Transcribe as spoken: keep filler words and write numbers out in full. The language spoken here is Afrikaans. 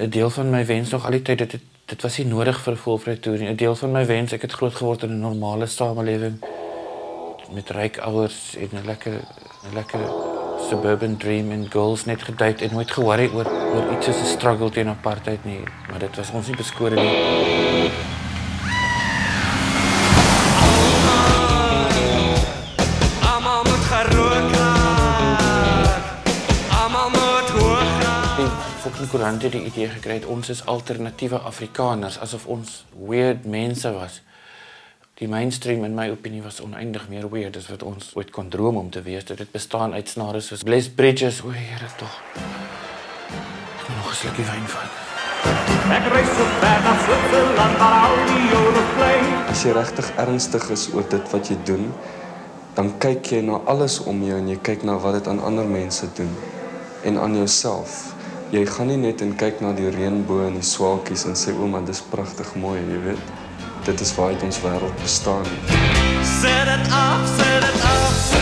'n deel van my wens nog al die tyd, dit, dit was nie nodig vir 'n Voelvry toer nie. 'n Deel van my wens, ek het groot geword in 'n normale samelewing, met ryk ouers en 'n lekker, 'n lekker suburban dream en girls net gedate en nooit ge-worry oor, oor iets soos 'n struggle teen apartheid nie. Maar dit was ons nie beskore nie. Die koerant het die idee gekry het, ons is alternatiewe Afrikaners, asof ons weird mense was. Die mainstream in my opinie was oneindig meer weird as wat ons ooit kon droom om te wees. Dit bestaan uit snare soos Blessed Bridges, o Here tog. Ek moet nog 'n slukkie wyn vat. Ek reis so ver na Switserland, waar al die jare bly. As jy regtig ernstig is oor dit wat jy doen, dan kyk jy na alles om jou en jy kyk na wat dit aan ander mense doen en aan jouself. Jy gaan nie net en kyk na die reënboog en die swaalkies en sê, o man, dis pragtig mooi, jy weet. Dit is waaruit ons wêreld bestaan. Set it up, set it up.